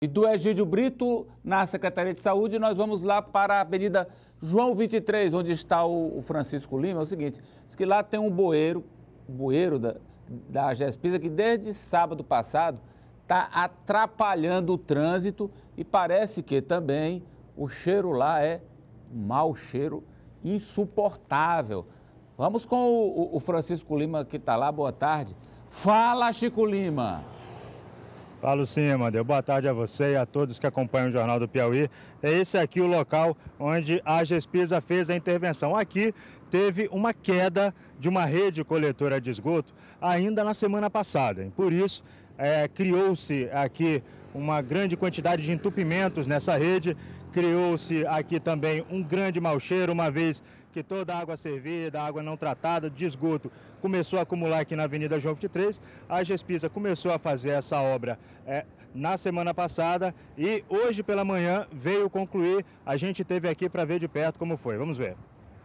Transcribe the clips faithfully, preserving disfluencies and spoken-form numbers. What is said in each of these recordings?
E do Egídio Brito, na Secretaria de Saúde, nós vamos lá para a Avenida João vinte e três, onde está o Francisco Lima. É o seguinte, diz que lá tem um bueiro, bueiro da, da Gespisa, que desde sábado passado está atrapalhando o trânsito e parece que também o cheiro lá é um mau cheiro insuportável. Vamos com o, o Francisco Lima, que está lá. Boa tarde. Fala, Chico Lima. Falo sim, Amadeu. Boa tarde a você e a todos que acompanham o Jornal do Piauí. É esse aqui o local onde a Gespisa fez a intervenção. Aqui teve uma queda de uma rede coletora de esgoto ainda na semana passada. Por isso, é, criou-se aqui uma grande quantidade de entupimentos nessa rede. Criou-se aqui também um grande mau cheiro, uma vez que toda a água servida, a água não tratada de esgoto começou a acumular aqui na Avenida João vinte e três. A Gespisa começou a fazer essa obra é, na semana passada e hoje pela manhã veio concluir. A gente esteve aqui para ver de perto como foi. Vamos ver.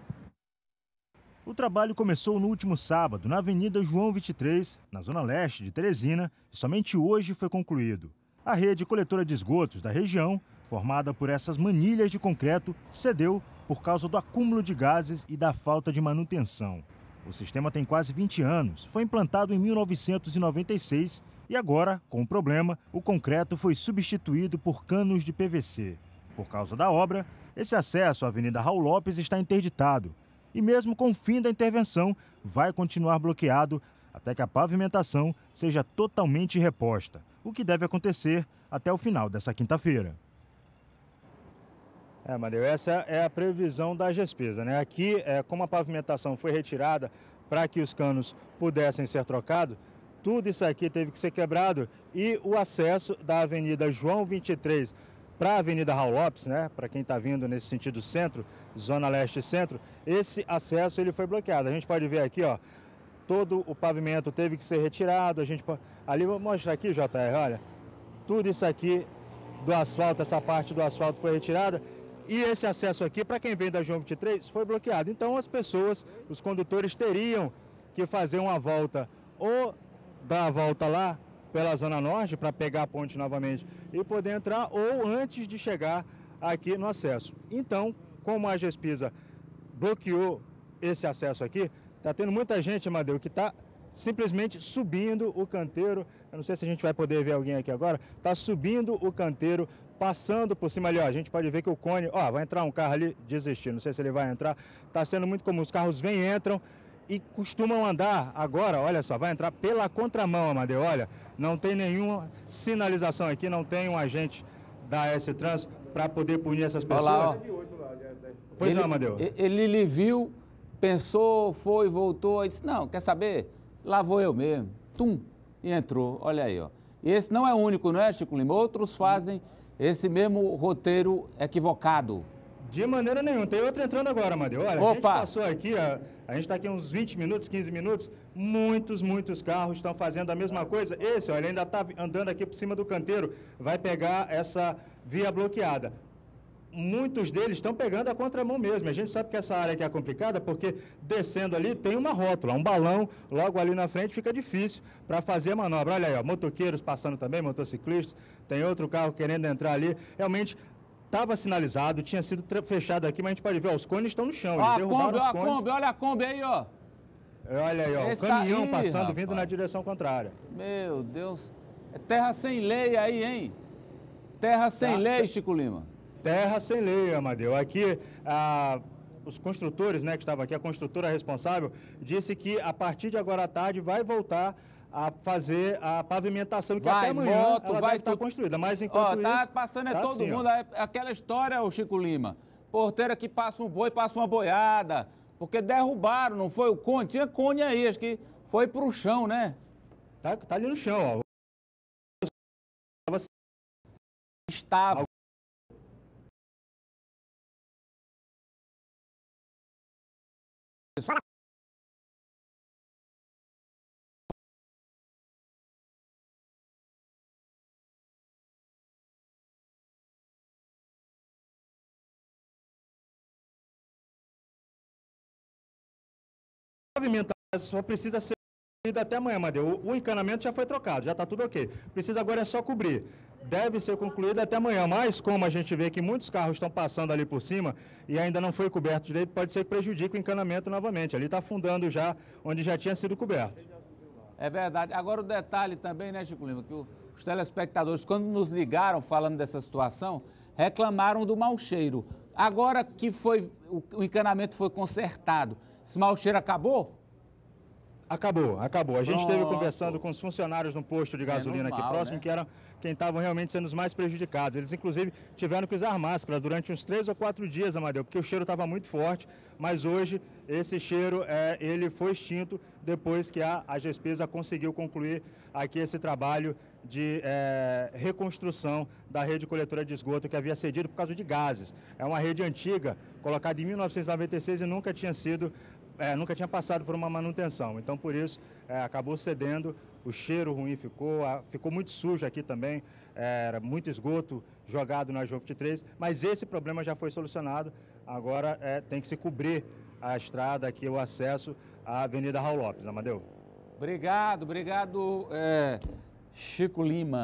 O trabalho começou no último sábado na Avenida João vinte e três, na zona leste de Teresina, e somente hoje foi concluído. A rede coletora de esgotos da região, formada por essas manilhas de concreto, cedeu por causa do acúmulo de gases e da falta de manutenção. O sistema tem quase vinte anos, foi implantado em mil novecentos e noventa e seis e agora, com o problema, o concreto foi substituído por canos de P V C. Por causa da obra, esse acesso à Avenida Raul Lopes está interditado e mesmo com o fim da intervenção, vai continuar bloqueado até que a pavimentação seja totalmente reposta, o que deve acontecer até o final dessa quinta-feira. É, Amadeu, essa é a previsão da Gespisa, né? Aqui, é, como a pavimentação foi retirada para que os canos pudessem ser trocados, tudo isso aqui teve que ser quebrado e o acesso da Avenida João vinte e três para a Avenida Raul Lopes, né? Para quem está vindo nesse sentido centro, zona leste e centro, esse acesso ele foi bloqueado. A gente pode ver aqui, ó, todo o pavimento teve que ser retirado. A gente pode... Ali, vou mostrar aqui, J R, olha, tudo isso aqui do asfalto, essa parte do asfalto foi retirada. E esse acesso aqui, para quem vem da João vinte e três, foi bloqueado. Então as pessoas, os condutores teriam que fazer uma volta, ou dar a volta lá pela Zona Norte, para pegar a ponte novamente e poder entrar, ou antes de chegar aqui no acesso. Então, como a Gespisa bloqueou esse acesso aqui, está tendo muita gente, Amadeu, que está simplesmente subindo o canteiro. Eu não sei se a gente vai poder ver alguém aqui agora. Está subindo o canteiro, passando por cima ali, ó. A gente pode ver que o cone, ó, vai entrar um carro ali, desistir, não sei se ele vai entrar. Está sendo muito comum, os carros vêm e entram e costumam andar agora, olha só, vai entrar pela contramão, Amadeu, olha, não tem nenhuma sinalização aqui, não tem um agente da S Trânsito para poder punir essas pessoas. Olha lá, pois ele, não, Amadeu. Ele lhe viu, pensou, foi, voltou, e disse, não, quer saber? Lá vou eu mesmo, tum, e entrou, olha aí, ó. E esse não é o único, não é, Chico Lima? Outros fazem esse mesmo roteiro equivocado. De maneira nenhuma. Tem outro entrando agora, Amadeu. Olha, Opa. A gente passou aqui, a, a gente está aqui uns vinte minutos, quinze minutos, muitos, muitos carros estão fazendo a mesma coisa. Esse, olha, ainda está andando aqui por cima do canteiro, vai pegar essa via bloqueada. Muitos deles estão pegando a contramão mesmo. A gente sabe que essa área aqui é complicada porque descendo ali tem uma rótula, um balão, logo ali na frente fica difícil para fazer a manobra. Olha aí, ó, motoqueiros passando também, motociclistas, tem outro carro querendo entrar ali. Realmente estava sinalizado, tinha sido fechado aqui, mas a gente pode ver, ó, os cones estão no chão. Ó, eles a Kombi, os ó, a cones. Kombi, olha a Kombi aí, ó. Olha aí, ó, o caminhão aí, passando, rapaz, vindo na direção contrária. Meu Deus, é terra sem lei aí, hein? Terra sem tá. lei, Chico Lima. Terra sem lei, Amadeu. Aqui, ah, os construtores, né, que estavam aqui, a construtora responsável, disse que a partir de agora à tarde vai voltar a fazer a pavimentação, que vai, até amanhã moto, ela vai estar tu... construída. Mas enquanto ó, tá isso... passando é tá todo assim, mundo, é aquela história, o Chico Lima. Porteira que passa um boi, passa uma boiada, porque derrubaram, não foi o cone? Tinha cone aí, acho que foi pro chão, né? Tá, tá ali no chão, ó. Estava. A pavimentação só precisa ser feita até amanhã, Amadeu. O encanamento já foi trocado, já está tudo ok. Precisa agora é só cobrir. deve ser concluída até amanhã, mas como a gente vê que muitos carros estão passando ali por cima e ainda não foi coberto direito, pode ser que prejudique o encanamento novamente. Ali está afundando já onde já tinha sido coberto. É verdade. Agora o detalhe também, né, Chico Lima, que o, os telespectadores, quando nos ligaram falando dessa situação, reclamaram do mau cheiro. Agora que foi, o, o encanamento foi consertado, esse mau cheiro acabou? Acabou, acabou. A gente esteve Pronto. conversando com os funcionários no posto de gasolina Menos aqui mal, próximo, né? que eram quem estavam realmente sendo os mais prejudicados. Eles, inclusive, tiveram que usar máscara durante uns três ou quatro dias, Amadeu, porque o cheiro estava muito forte, mas hoje esse cheiro é, ele foi extinto depois que a AGESPESA conseguiu concluir aqui esse trabalho de é, reconstrução da rede coletora de esgoto que havia cedido por causa de gases. É uma rede antiga, colocada em mil novecentos e noventa e seis e nunca tinha sido É, nunca tinha passado por uma manutenção, então por isso é, acabou cedendo, o cheiro ruim ficou, a, ficou muito sujo aqui também, é, era muito esgoto jogado na João vinte e três, mas esse problema já foi solucionado, agora é, tem que se cobrir a estrada aqui, o acesso à Avenida Raul Lopes, Amadeu. Obrigado, obrigado, é, Chico Lima.